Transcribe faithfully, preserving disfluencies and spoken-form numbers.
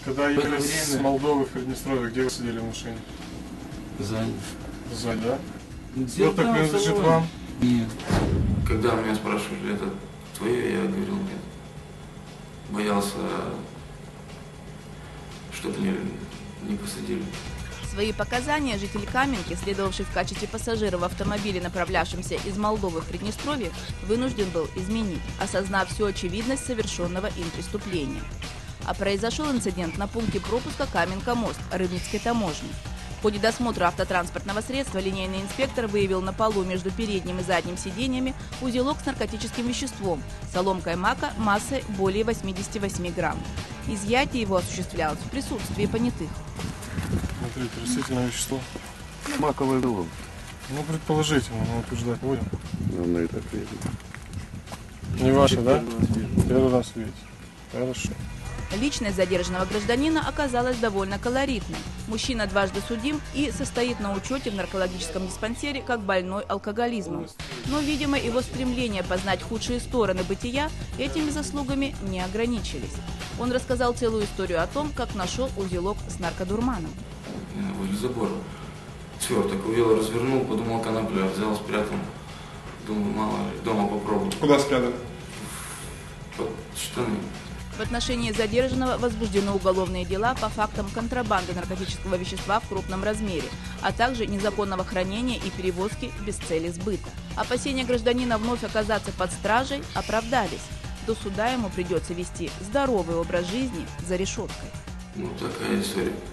Когда ехали с Молдовы в Приднестровье, где вы сидели в машине? Сзади. Сзади, да? Вот так принадлежит вам? Нет. Когда меня спрашивали, это твое, я говорил нет. Боялся, чтобы не, не посадили. Свои показания житель Каменки, следовавший в качестве пассажира в автомобиле, направлявшемся из Молдовы в Приднестровье, вынужден был изменить, осознав всю очевидность совершенного им преступления. А произошел инцидент на пункте пропуска Каменка-Мост Рыбницкой таможни. В ходе досмотра автотранспортного средства линейный инспектор выявил на полу между передним и задним сиденьями узелок с наркотическим веществом, соломкой мака массой более восьмидесяти восьми грамм. Изъятие его осуществлялось в присутствии понятых. Смотрите, растительное вещество. Маковый голову. Ну, предположительно, мы утверждать будем. Нам на это ответим. Не ваше, да? Первый раз видите. Хорошо. Личность задержанного гражданина оказалась довольно колоритной. Мужчина дважды судим и состоит на учете в наркологическом диспансере как больной алкоголизмом. Но, видимо, его стремление познать худшие стороны бытия этими заслугами не ограничились. Он рассказал целую историю о том, как нашел узелок с наркодурманом. Возле забора. Сверток увел, развернул, подумал конопля, взял, спрятал. Думаю, мало ли, дома попробую. Куда спрятали? Под штаны. В отношении задержанного возбуждены уголовные дела по фактам контрабанды наркотического вещества в крупном размере, а также незаконного хранения и перевозки без цели сбыта. Опасения гражданина вновь оказаться под стражей оправдались. До суда ему придется вести здоровый образ жизни за решеткой. Ну, такая история.